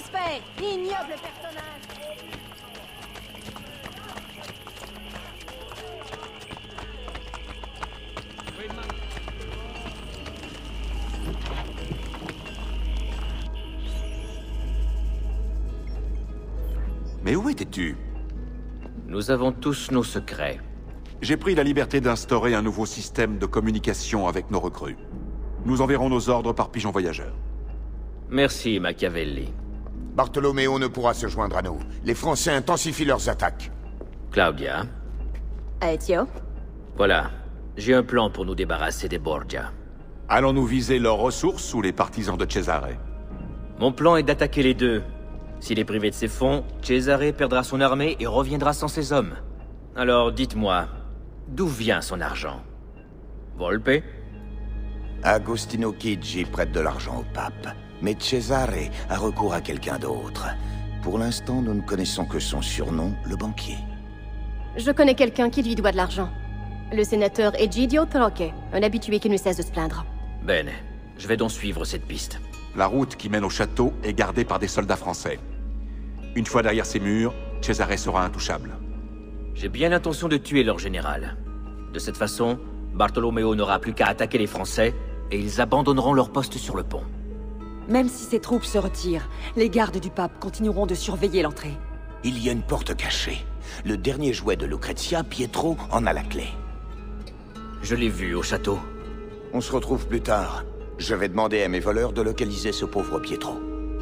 respect, ignoble personnage. Mais où étais-tu? Nous avons tous nos secrets. J'ai pris la liberté d'instaurer un nouveau système de communication avec nos recrues. Nous enverrons nos ordres par pigeon voyageur. Merci, Machiavelli. Bartholoméo ne pourra se joindre à nous. Les Français intensifient leurs attaques. Claudia, Ezio? voilà. J'ai un plan pour nous débarrasser des Borgia. Allons-nous viser leurs ressources ou les partisans de Cesare? Mon plan est d'attaquer les deux. S'il est privé de ses fonds, Cesare perdra son armée et reviendra sans ses hommes. Alors dites-moi, d'où vient son argent? Volpe? Agostino Chigi prête de l'argent au pape. Mais Cesare a recours à quelqu'un d'autre. Pour l'instant, nous ne connaissons que son surnom, le banquier. Je connais quelqu'un qui lui doit de l'argent. Le sénateur Egidio Troche, un habitué qui ne cesse de se plaindre. Bene, je vais donc suivre cette piste. La route qui mène au château est gardée par des soldats français. Une fois derrière ces murs, Cesare sera intouchable. J'ai bien l'intention de tuer leur général. De cette façon, Bartholoméo n'aura plus qu'à attaquer les Français, et ils abandonneront leur poste sur le pont. Même si ses troupes se retirent, les gardes du pape continueront de surveiller l'entrée. Il y a une porte cachée. Le dernier jouet de Lucrezia, Pietro, en a la clé. Je l'ai vu au château. On se retrouve plus tard. Je vais demander à mes voleurs de localiser ce pauvre Pietro.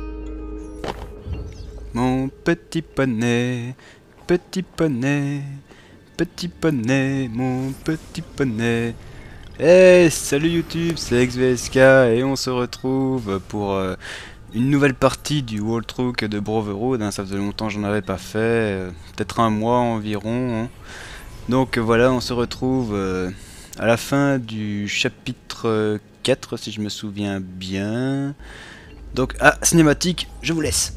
Mon petit poney, petit poney, petit poney, mon petit poney. Hey, salut YouTube, c'est XVSK et on se retrouve pour une nouvelle partie du Walkthrough de Brotherhood. Ça faisait longtemps que j'en avais pas fait, peut-être un mois environ. Donc voilà, on se retrouve à la fin du chapitre 4 si je me souviens bien. Donc, cinématique, je vous laisse.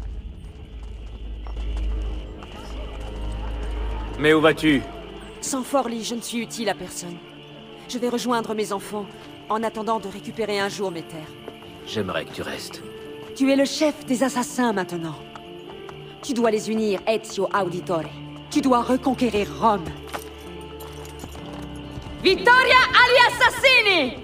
Mais où vas-tu? Sans Forli, je ne suis utile à personne. Je vais rejoindre mes enfants, en attendant de récupérer un jour mes terres. J'aimerais que tu restes. Tu es le chef des assassins maintenant. Tu dois les unir, Ezio Auditore. Tu dois reconquérir Rome. Vittoria agli assassini!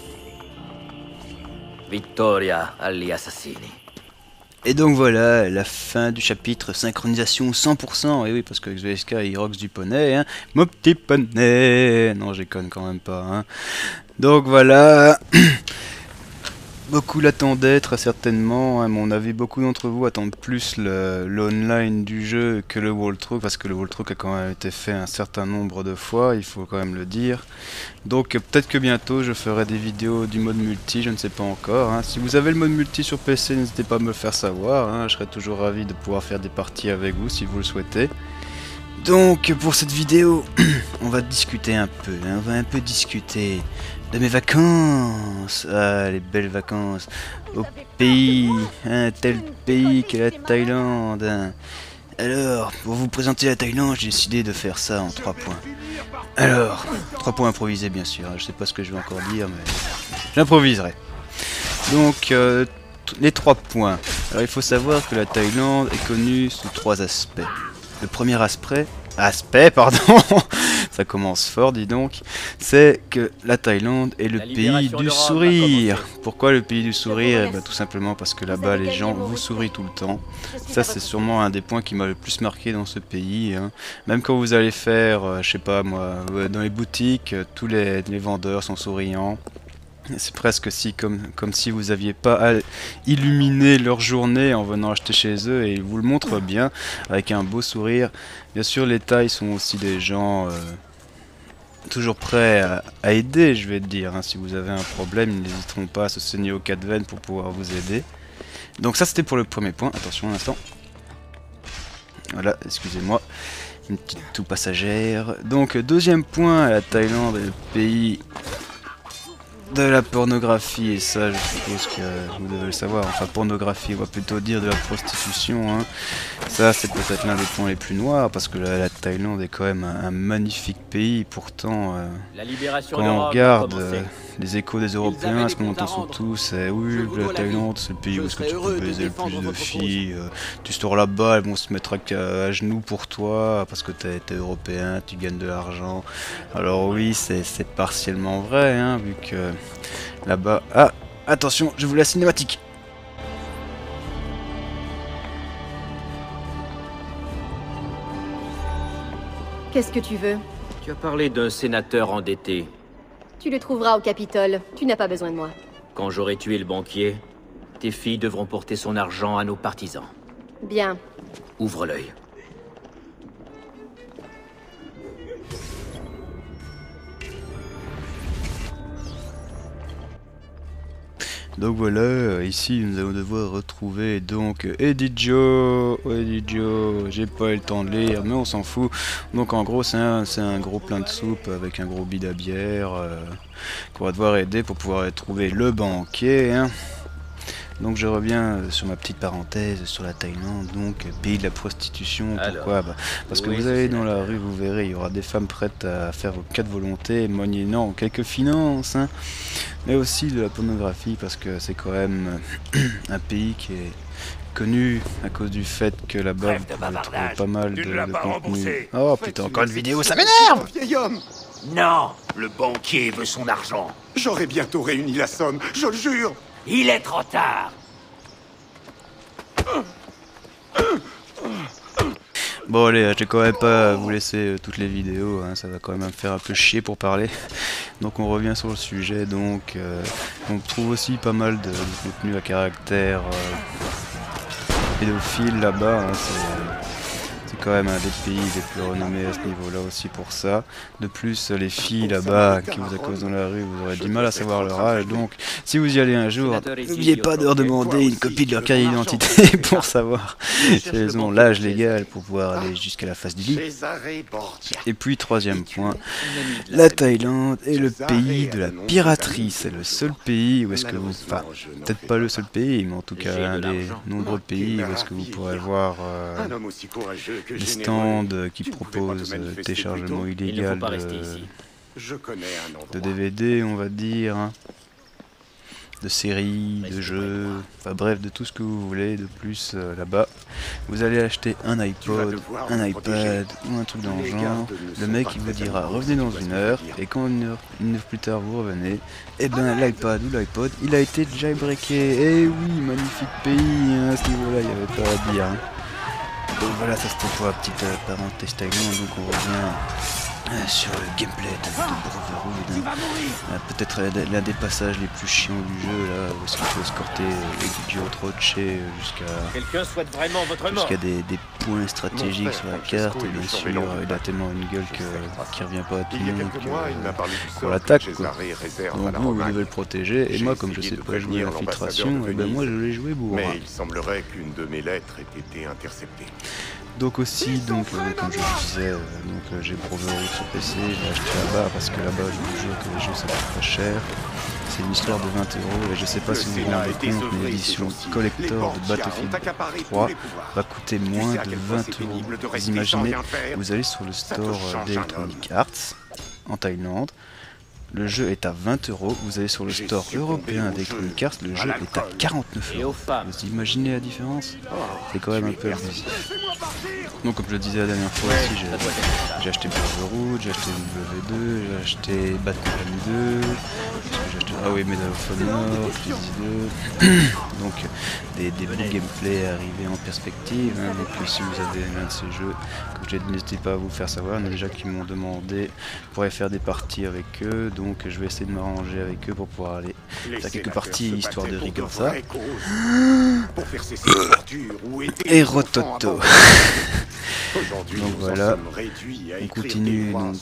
Vittoria agli assassini. Et donc voilà, la fin du chapitre synchronisation 100%, et oui, parce que XVSK il rocks du poney, hein. Mon petit poney. Non, je déconne quand même pas, hein. Donc voilà. Beaucoup l'attendaient très certainement, à mon avis. Beaucoup d'entre vous attendent plus l'online du jeu que le Walkthrough, parce que le Walkthrough a quand même été fait un certain nombre de fois, il faut quand même le dire. Donc peut-être que bientôt je ferai des vidéos du mode multi, je ne sais pas encore, hein. Si vous avez le mode multi sur PC, n'hésitez pas à me le faire savoir, hein. Je serai toujours ravi de pouvoir faire des parties avec vous si vous le souhaitez. Donc pour cette vidéo, on va discuter un peu, hein. On va un peu discuter de mes vacances. Ah, les belles vacances au pays, un tel pays qu'est la Thaïlande, hein. Alors, pour vous présenter la Thaïlande, j'ai décidé de faire ça en 3 points. Alors, 3 points improvisés bien sûr, je sais pas ce que je vais encore dire, mais j'improviserai. Donc, les 3 points. Alors, il faut savoir que la Thaïlande est connue sous 3 aspects. Le premier aspect, ça commence fort, dis donc, c'est que la Thaïlande est le pays du sourire. Pourquoi le pays du sourire? Eh ben, tout simplement parce que là-bas les gens vous sourient tout le temps. Ça c'est sûrement un des points qui m'a le plus marqué dans ce pays, hein. Même quand vous allez faire, je sais pas moi, dans les boutiques, tous les vendeurs sont souriants. C'est presque comme si vous aviez pas à illuminer leur journée en venant acheter chez eux, et ils vous le montrent bien avec un beau sourire. Bien sûr, les Thaïs sont aussi des gens toujours prêts à aider, je vais te dire, hein. Si vous avez un problème, ils n'hésiteront pas à se saigner aux 4 veines pour pouvoir vous aider. Donc ça c'était pour le premier point. Attention un instant. Voilà, excusez-moi. Une petite toux passagère. Donc deuxième point, la Thaïlande est le pays de la pornographie, et ça je suppose que vous devez le savoir. Enfin, pornographie, on va plutôt dire de la prostitution, hein. Ça c'est peut-être l'un des points les plus noirs, parce que la Thaïlande est quand même un magnifique pays. Pourtant, quand on regarde les échos des Européens, ce qu'on entend surtout, c'est oui, la Thaïlande, c'est le pays où est-ce que tu peux baiser le plus de filles. Tu sors là-bas, elles vont se mettre à genoux pour toi parce que t'es européen, tu gagnes de l'argent. Alors oui, c'est partiellement vrai, hein, vu que là-bas... Ah, attention, je vous la cinématique. Qu'est-ce que tu veux? Tu as parlé d'un sénateur endetté. Tu le trouveras au Capitole. Tu n'as pas besoin de moi. Quand j'aurai tué le banquier, tes filles devront porter son argent à nos partisans. Bien. Ouvre l'œil. Donc voilà, ici nous allons devoir retrouver donc Eddie Joe, j'ai pas eu le temps de lire mais on s'en fout. Donc en gros c'est un gros plein de soupe avec un gros bide à bière qu'on va devoir aider pour pouvoir trouver le banquier, hein. Donc je reviens sur ma petite parenthèse sur la Thaïlande, donc pays de la prostitution. Pourquoi? Parce que vous allez dans la rue, vous verrez, il y aura des femmes prêtes à faire vos 4 volontés, moyennant quelques finances, hein, mais aussi de la pornographie, parce que c'est quand même un pays qui est connu à cause du fait que là-bas vous pouvez trouver pas mal de contenu. Oh putain, encore une vidéo, ça m'énerve! Vieil homme! Non, le banquier veut son argent. J'aurai bientôt réuni la somme, je le jure! Il est trop tard. Bon allez, je vais quand même pas vous laisser toutes les vidéos, hein, ça va quand même me faire un peu chier pour parler. Donc on revient sur le sujet, donc on trouve aussi pas mal de contenu à caractère pédophile là-bas, hein, c'est quand même un des pays les plus renommés à ce niveau-là aussi pour ça. De plus, les filles là-bas qui vous accosent dans la rue, vous aurez du mal à savoir leur âge. Donc, si vous y allez un jour, n'oubliez pas de leur demander une copie de leur carte d'identité pour savoir si elles ont l'âge légal pour pouvoir aller jusqu'à la face du lit. Et puis, troisième point, la Thaïlande est le pays de la piraterie. C'est le seul pays où est-ce que vous... Enfin, peut-être pas le seul pays, mais en tout cas un des nombreux pays où est-ce que vous pourrez voir... des stands qui proposent le téléchargement illégal de DVD, on va dire, hein, de séries, de jeux, enfin bref, de tout ce que vous voulez. De plus, là-bas, vous allez acheter un iPod, un iPad ou un truc dans le genre. Le mec il vous dira revenez dans 1 heure, et quand une heure plus tard vous revenez, et ben l'iPad ou l'iPod il a été jailbreaké. Et oui, magnifique pays, hein, à ce niveau-là, il n'y avait pas à dire, hein. Donc voilà, ça c'était pour la petite parenthèse Thaïlande. Donc on revient sur le gameplay de Brotherhood. Peut-être l'un des passages les plus chiants du jeu, là, où est-ce qu'il faut escorter Eddie Troche jusqu'à des points stratégiques sur la carte. Et bien sûr, il a tellement une gueule qui revient pas à tout le monde qu'on l'attaque. Donc vous devez le protéger. Et moi, comme je sais pas jouer à l'infiltration, et ben moi je l'ai joué bourrin. Mais il semblerait qu'une de mes lettres ait été interceptée. Donc aussi, donc, comme je vous disais, j'ai Brotherhood sur PC, je l'ai acheté là-bas parce que là-bas je vous jure que les jeux ça coûte pas cher. C'est une histoire de 20 € et je sais pas si vous vous rendez compte, mais l'édition collector de Battlefield 3 va coûter moins de 20 €. Vous imaginez, vous allez sur le store d'Electronic Arts en Thaïlande. Le jeu est à 20 €, vous allez sur le store européen d'Electronic Arts, le jeu est à 49 €. Vous imaginez la différence? C'est quand même un peu abusif. Donc comme je le disais la dernière fois aussi, j'ai acheté Brotherhood, j'ai acheté W2, j'ai acheté Batman 2, ah oui, Medal of Honor, Crisis 2, donc des beaux gameplays arrivés en perspective, hein. Donc si vous avez l'un de ces jeux, comme je l'ai dit, n'hésitez pas à vous faire savoir, il y en a déjà qui m'ont demandé, je pourrais faire des parties avec eux, donc je vais essayer de m'arranger avec eux pour pouvoir aller faire quelques parties, histoire de rire comme ça. Et Rototo. Donc voilà, on continue donc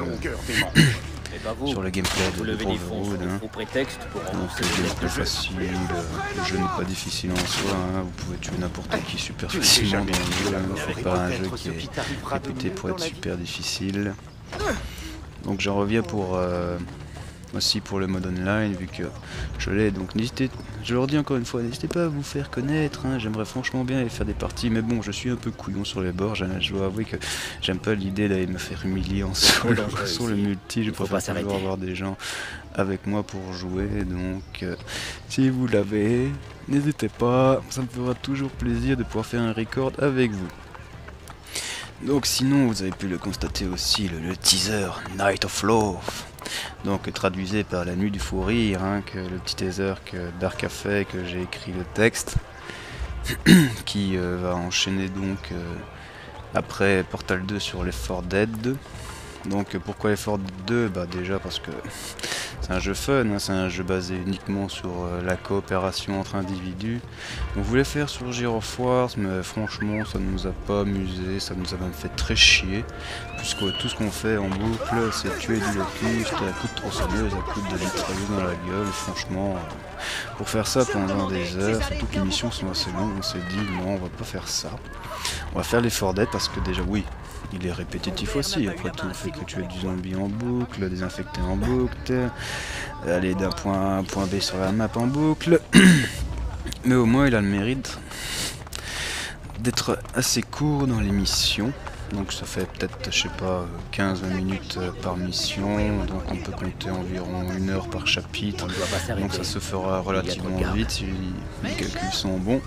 sur le gameplay de Brotherhood, hein. Donc le gameplay facile, le jeu n'est pas difficile en soi, hein. Vous pouvez tuer n'importe qui super facilement dans le jeu, hein. C'est pas un jeu qui est réputé pour être super difficile. Donc j'en reviens pour aussi pour le mode online vu que je l'ai. Donc n'hésitez, je leur dis encore une fois, n'hésitez pas à vous faire connaître, hein. J'aimerais franchement bien aller faire des parties, mais bon, je suis un peu couillon sur les bords, je dois avouer que j'aime pas l'idée d'aller me faire humilier en solo sur le multi. Je préfère toujours avoir des gens avec moi pour jouer, donc si vous l'avez, n'hésitez pas, ça me fera toujours plaisir de pouvoir faire un record avec vous. Donc sinon, vous avez pu le constater aussi, le teaser Night of Love, donc traduisé par La Nuit du Fou Rire, hein, que le petit teaser que Dark a fait, que j'ai écrit le texte, qui va enchaîner donc après Portal 2 sur Left 4 Dead 2. Donc pourquoi Left 4 Dead 2? Bah déjà parce que c'est un jeu fun, hein, c'est un jeu basé uniquement sur la coopération entre individus. On voulait faire sur Gears of War, mais franchement ça ne nous a pas amusé, ça nous a même fait très chier. Puisque tout ce qu'on fait en boucle, c'est tuer du locuste à coups de tronçonneuse, à coups de mitrailleuse dans la gueule. Et franchement, pour faire ça pendant des heures, surtout que les missions sont assez longues, on s'est dit non, on va pas faire ça. On va faire Left 4 Dead parce que déjà oui, il est répétitif aussi, après tout, le fait que tu aies du zombie en boucle, désinfecté en boucle, aller d'un point A à un point B sur la map en boucle. Mais au moins il a le mérite d'être assez court dans les missions. Donc ça fait peut-être, je sais pas, 15-20 minutes par mission, donc on peut compter environ 1 heure par chapitre. Donc ça se fera relativement vite si les calculs sont bons.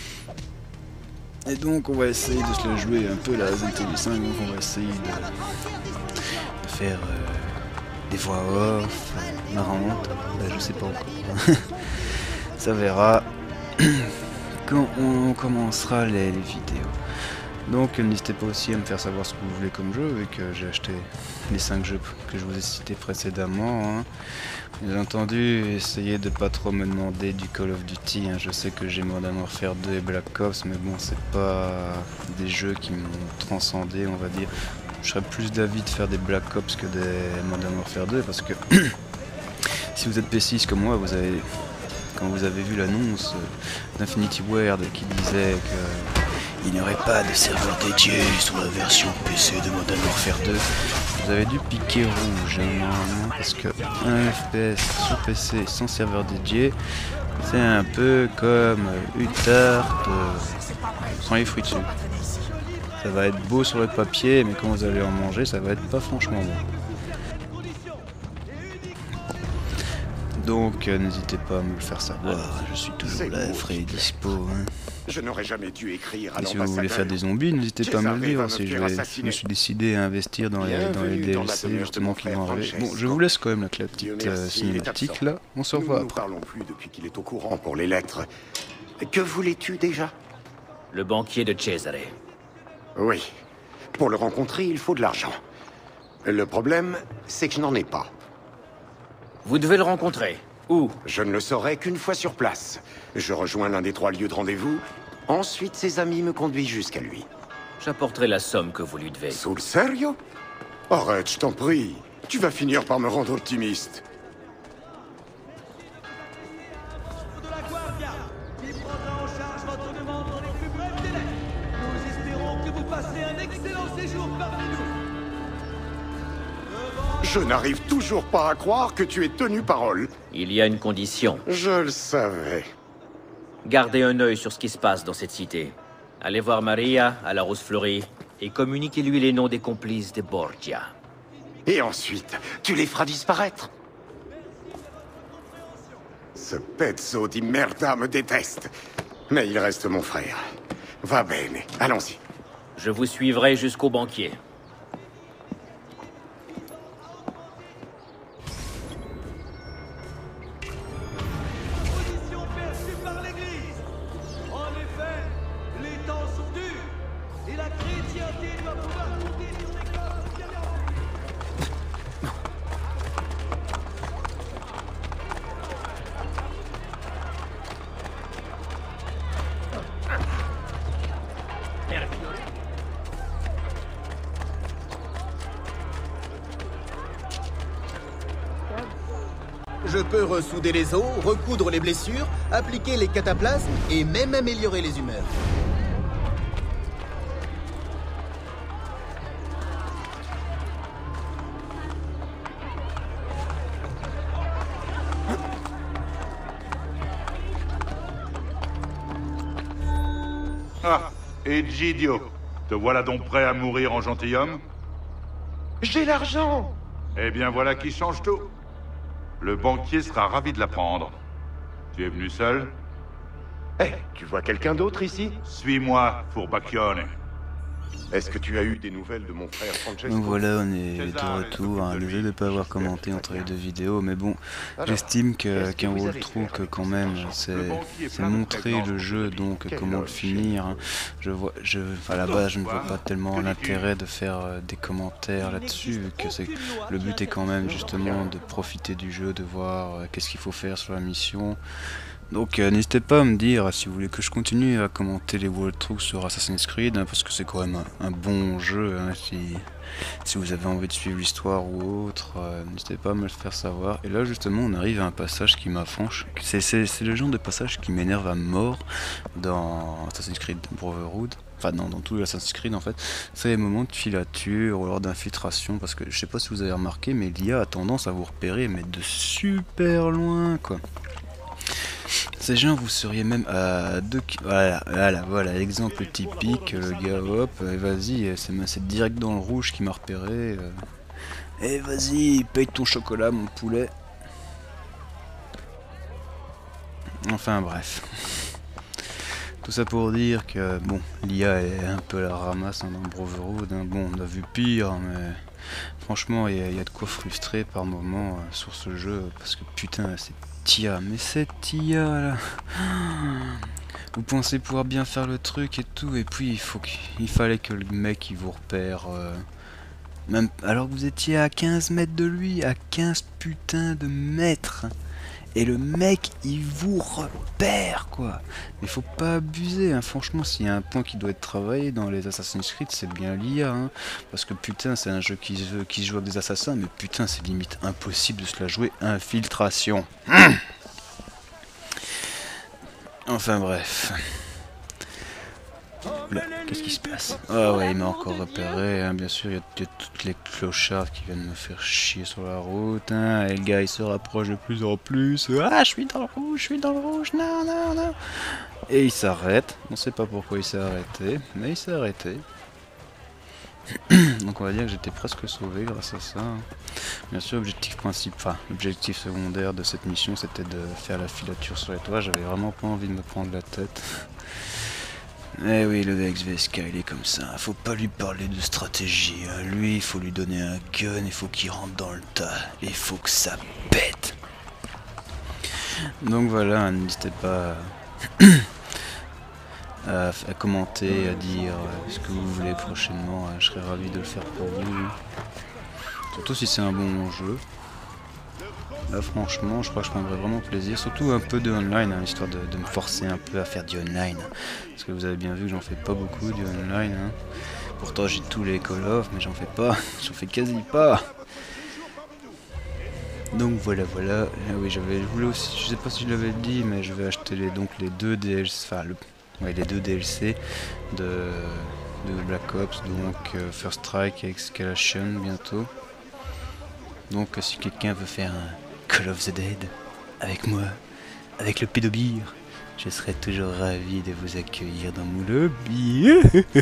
Et donc on va essayer de se le jouer un peu la Resident Evil 5, donc on va essayer de faire des voix off, marrantes, je sais pas encore. Ça verra quand on commencera les vidéos. Donc n'hésitez pas aussi à me faire savoir ce que vous voulez comme jeu, vu que j'ai acheté les 5 jeux que je vous ai cités précédemment, hein. Bien entendu, essayez de pas trop me demander du Call of Duty, hein. Je sais que j'ai Modern Warfare 2 et Black Ops, mais bon, c'est pas des jeux qui m'ont transcendé, on va dire. Je serais plus d'avis de faire des Black Ops que des Modern Warfare 2, parce que si vous êtes pessimiste comme moi, quand vous avez vu l'annonce d'Infinity Ward qui disait que il n'y aurait pas de serveur dédié sur la version PC de Modern Warfare 2, vous avez dû piquer rouge, hein, parce que un FPS sur PC sans serveur dédié, c'est un peu comme une tarte sans les fruits dessus. Ça va être beau sur le papier, mais quand vous allez en manger, ça va être pas franchement bon. Donc n'hésitez pas à me le faire savoir, je suis toujours là, frais et dispo. Hein. Je n'aurais jamais dû écrire à et si vous voulez faire des zombies, n'hésitez pas à me le dire aussi. Je me suis décidé à investir dans les DLC justement qui vont arriver. Bon, je vous laisse quand même la petite cinématique là. On se revoit après. Nous ne parlons plus depuis qu'il est au courant pour les lettres. Que voulais-tu déjà? Le banquier de Cesare. Oui. Pour le rencontrer, il faut de l'argent. Le problème, c'est que je n'en ai pas. Vous devez le rencontrer. Où? Je ne le saurai qu'une fois sur place. Je rejoins l'un des 3 lieux de rendez-vous. Ensuite, ses amis me conduisent jusqu'à lui. J'apporterai la somme que vous lui devez. Sul serio? Arrête, je t'en prie. Tu vas finir par me rendre optimiste. Je n'arrive toujours pas à croire que tu aies tenu parole. Il y a une condition. Je le savais. Gardez un œil sur ce qui se passe dans cette cité. Allez voir Maria à la Rose Fleurie et communiquez-lui les noms des complices des Borgia. Et ensuite, tu les feras disparaître. Ce pezzo di merda me déteste. Mais il reste mon frère. Va bene, allons-y. Je vous suivrai jusqu'au banquier. Je peux ressouder les os, recoudre les blessures, appliquer les cataplasmes et même améliorer les humeurs. Ah, Egidio, te voilà donc prêt à mourir en gentilhomme? J'ai l'argent! Eh bien voilà qui change tout. Le banquier sera ravi de l'apprendre. Tu es venu seul? Eh, tu vois quelqu'un d'autre ici? Suis-moi, Furbacchione. Est-ce que tu as eu des nouvelles de mon frère Francesco? Donc voilà, on est de retour. Hein. Désolé de ne pas avoir commenté entre les deux vidéos, mais bon, j'estime qu'un walkthrough, quand même, c'est montrer le jeu, donc comment le finir. Hein. À la base, je ne vois pas tellement l'intérêt de faire des commentaires là-dessus, vu que le but est quand même justement de profiter du jeu, de voir qu'est-ce qu'il faut faire sur la mission. Donc n'hésitez pas à me dire si vous voulez que je continue à commenter les walkthroughs sur Assassin's Creed, hein, parce que c'est quand même un bon jeu, hein, si vous avez envie de suivre l'histoire ou autre, n'hésitez pas à me le faire savoir. Et là justement on arrive à un passage qui m'affranche, c'est le genre de passage qui m'énerve à mort dans Assassin's Creed Brotherhood. Enfin non, dans tout l'Assassin's Creed en fait, c'est les moments de filature ou alors d'infiltration, parce que je sais pas si vous avez remarqué, mais l'IA a tendance à vous repérer mais de super loin quoi. Ces gens, vous seriez même à 2 km. Voilà, exemple typique, le gars, hop, vas-y, c'est direct dans le rouge qui m'a repéré. Et vas-y, paye ton chocolat, mon poulet. Enfin, bref. Tout ça pour dire que, bon, l'IA est un peu à la ramasse hein, dans Brotherhood. Hein. Bon, on a vu pire, mais franchement, il y a de quoi frustrer par moment sur ce jeu, parce que putain, c'est Tia, mais cette IA là, vous pensez pouvoir bien faire le truc et tout, et puis il fallait que le mec il vous repère, même alors que vous étiez à 15 mètres de lui, à 15 putains de mètres, et le mec il vous repère quoi. Mais faut pas abuser, hein. Franchement s'il y a un point qui doit être travaillé dans les Assassin's Creed c'est bien l'IA, hein. Parce que putain c'est un jeu qui se joue avec des assassins, mais putain c'est limite impossible de se la jouer infiltration. Enfin bref. Qu'est-ce qui se passe? Ah ouais, il m'a encore repéré, hein. Bien sûr, il y a toutes les clochards qui viennent me faire chier sur la route, hein. Et le gars, il se rapproche de plus en plus. Ah, je suis dans le rouge, non, non, non. Et il s'arrête. On sait pas pourquoi il s'est arrêté, mais il s'est arrêté. Donc on va dire que j'étais presque sauvé grâce à ça. Bien sûr, l'objectif secondaire de cette mission, c'était de faire la filature sur les toits. J'avais vraiment pas envie de me prendre la tête. Eh oui, le ex-VSK, il est comme ça. Faut pas lui parler de stratégie. Hein. Lui, il faut lui donner un gun, il faut qu'il rentre dans le tas. Et il faut que ça pète. Donc voilà, n'hésitez pas à commenter, à dire ce que vous voulez prochainement. Je serais ravi de le faire pour vous. Surtout si c'est un bon jeu. Là franchement je crois que je prendrais vraiment plaisir, surtout un peu de online, hein, histoire de me forcer un peu à faire du online. Parce que vous avez bien vu que j'en fais pas beaucoup du online. Hein. Pourtant j'ai tous les Call of, mais j'en fais pas, j'en fais quasi pas. Donc voilà. Ah oui, je voulais aussi, je sais pas si je l'avais dit, mais je vais acheter les deux DLC, les deux DLC de Black Ops, donc First Strike et Escalation bientôt. Donc si quelqu'un veut faire un Call of the Dead avec moi, avec le pédobire, je serai toujours ravi de vous accueillir dans mon lobby.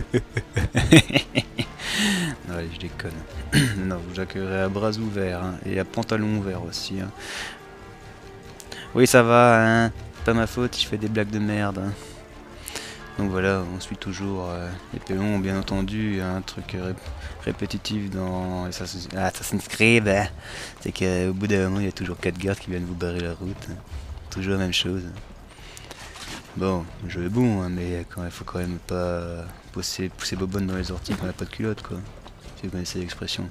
Non, allez, je déconne. Non, vous accueillerez à bras ouverts hein, et à pantalon ouvert aussi. Hein. Oui, ça va, hein. Pas ma faute si je fais des blagues de merde. Hein. Donc voilà, on suit toujours les pélons, bien entendu, un truc répétitif dans Assassin's Creed, hein. C'est qu'au bout d'un moment, il y a toujours 4 gardes qui viennent vous barrer la route. Hein. Toujours la même chose. Bon, le jeu est bon, hein, mais il faut quand même pas pousser bobonnes dans les orties quand on n'a pas de culotte, quoi. Si vous connaissez l'expression.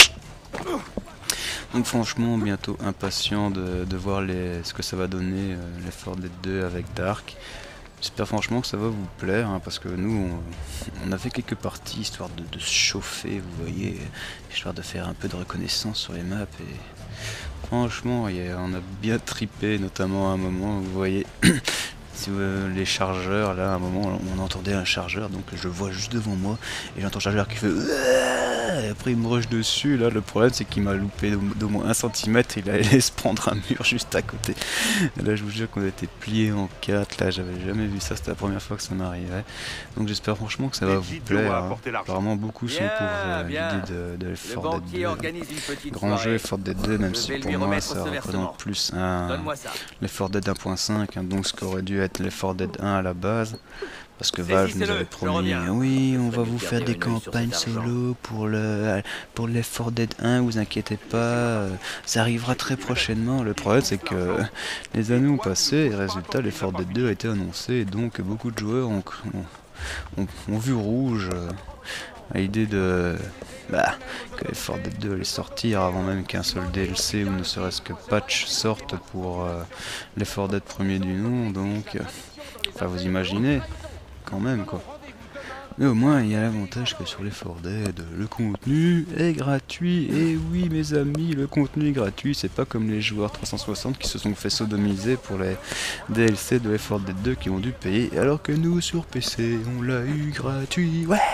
Donc franchement, bientôt impatient de voir ce que ça va donner, l'effort des deux avec Dark. J'espère franchement que ça va vous plaire, hein, parce que nous, on a fait quelques parties, histoire de se chauffer, vous voyez, histoire de faire un peu de reconnaissance sur les maps, et franchement, on a bien tripé, notamment à un moment, vous voyez, si les chargeurs, là, à un moment, on entendait un chargeur, donc je le vois juste devant moi, et j'entends un chargeur qui fait... après il me rush dessus. Là le problème c'est qu'il m'a loupé d'au moins 1 centimètre, il allait se prendre un mur juste à côté. Et là je vous jure qu'on a été plié en 4, là j'avais jamais vu ça, c'était la première fois que ça m'arrivait. Donc j'espère franchement que ça va vous plaire, hein. Apparemment beaucoup sont pour l'idée de Left 4 Dead 2. Grand jeu Left 4 Dead 2, même si pour moi ça représente plus un Left 4 Dead 1.5, hein, donc ce qu'aurait dû être Left 4 Dead 1 à la base. Parce que Valve nous avait promis, oui, on va vous faire des campagnes solo pour le Left 4 Dead 1, vous inquiétez pas, ça arrivera très prochainement. Le problème c'est que les années ont passé et résultat Left 4 Dead 2 a été annoncé, et donc beaucoup de joueurs ont vu rouge à l'idée de que Left 4 Dead 2 allait sortir avant même qu'un seul DLC ou ne serait-ce que patch sorte pour Left 4 Dead premier du nom, donc enfin vous imaginez quand même quoi. Mais au moins il y a l'avantage que sur les 4 Dead le contenu est gratuit. Et oui mes amis, le contenu est gratuit, c'est pas comme les joueurs 360 qui se sont fait sodomiser pour les DLC de Left 4 Dead 2 qui ont dû payer, alors que nous sur PC on l'a eu gratuit. Ouais,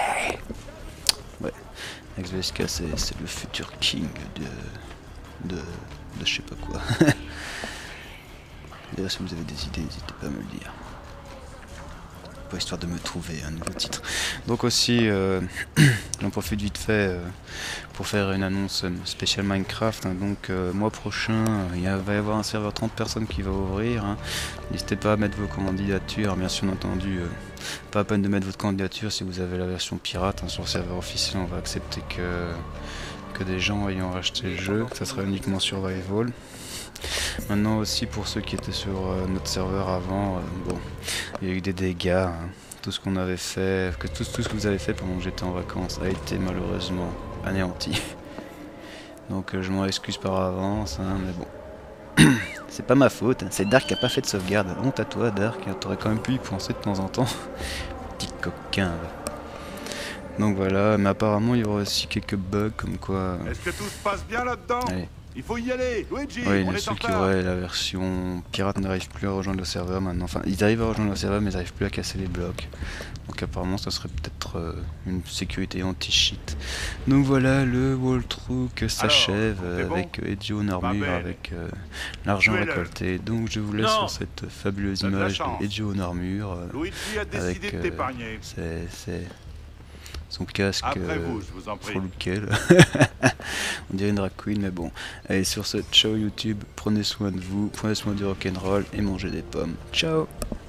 XVSK c'est le futur king de je sais pas quoi. D'ailleurs si vous avez des idées n'hésitez pas à me le dire, histoire de me trouver un nouveau titre. Donc aussi, j'en profite vite fait pour faire une annonce spéciale Minecraft, hein. Donc mois prochain, va y avoir un serveur 30 personnes qui va ouvrir, hein. N'hésitez pas à mettre vos candidatures, bien sûr entendu, pas à peine de mettre votre candidature si vous avez la version pirate, hein. Sur le serveur officiel on va accepter que des gens ayant acheté le jeu, ça sera uniquement survival. Maintenant aussi pour ceux qui étaient sur notre serveur avant, bon, il y a eu des dégâts, hein. Tout ce qu'on avait fait, tout ce que vous avez fait pendant que j'étais en vacances a été malheureusement anéanti. Donc je m'en excuse par avance, hein, mais bon, c'est pas ma faute, hein. C'est Dark qui a pas fait de sauvegarde, honte à toi Dark, t'aurais quand même pu y penser de temps en temps. Petit coquin. Ouais. Donc voilà, mais apparemment il y aura aussi quelques bugs comme quoi... Est-ce que tout se passe bien là-dedans? Il faut y aller, Luigi, oui, on est ceux en qui retard. auraient la version pirate n'arrivent plus à rejoindre le serveur maintenant. Enfin, ils arrivent à rejoindre le serveur, mais ils n'arrivent plus à casser les blocs. Donc apparemment, ça serait peut-être une sécurité anti-cheat. Donc voilà, le walkthrough s'achève avec Ezio en armure, avec l'argent récolté. Donc je vous laisse sur cette fabuleuse image de Ezio en armure, avec son casque trop nickel. On dirait une drag queen, mais bon. Allez, sur ce, ciao YouTube, prenez soin de vous, prenez soin du rock'n'roll et mangez des pommes. Ciao.